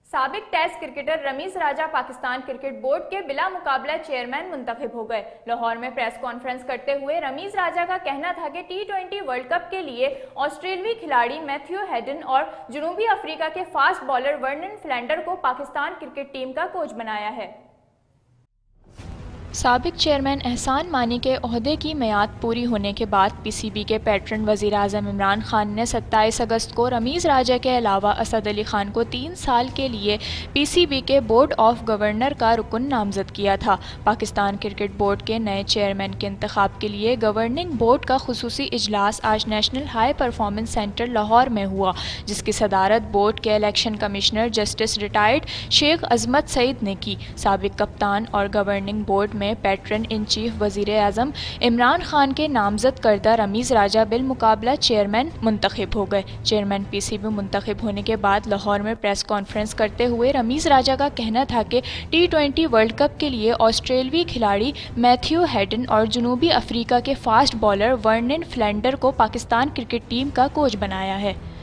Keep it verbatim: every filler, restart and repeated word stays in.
साबिक test cricketer Ramiz Raja Pakistan cricket board के बिला मुकाबला चेयरमैन मुंतखब हो गए। लाहौर में प्रेस कॉन्फ्रेंस करते हुए रमीज राजा का कहना था कि टी ट्वेंटी वर्ल्ड कप के लिए ऑस्ट्रेलियाई खिलाड़ी मैथ्यू हेडन और जनूबी अफ्रीका के फास्ट बॉलर वर्नन फ्लैंडर को पाकिस्तान क्रिकेट टीम का कोच बनाया है। साबिक चेयरमैन एहसान मानी के ओहदे की मियाद पूरी होने के बाद पीसीबी के पैटर्न वज़ीर आज़म इमरान खान ने सत्ताईस अगस्त को रमीज राजा के अलावा असद अली खान को तीन साल के लिए पीसीबी के बोर्ड ऑफ गवर्नर का रुकन नामजद किया था। पाकिस्तान क्रिकेट बोर्ड के नए चेयरमैन के इंतखाब के लिए गवर्निंग बोर्ड का खुसूसी इजलास आज national high performance centre Lahore में हुआ, जिसकी सदारत बोर्ड के election commissioner justice retired Sheikh Azmat Saeed ने की। साबिक कप्तान और गवर्निंग बोर्ड में पैटर्न इन चीफ वजीर आजम इमरान खान के नामजद करदा रमीज राजा बिल मुकाबला चेयरमैन मुंतखब हो गए। चेयरमैन पीसीबी मुंतखब होने के बाद लाहौर में प्रेस कॉन्फ्रेंस करते हुए रमीज राजा का कहना था कि टी ट्वेंटी वर्ल्ड कप के लिए ऑस्ट्रेलियाई खिलाड़ी मैथ्यू हेडन और जनूबी अफ्रीका के फास्ट बॉलर वर्नन फ्लैंडर को पाकिस्तान क्रिकेट टीम का कोच बनाया है।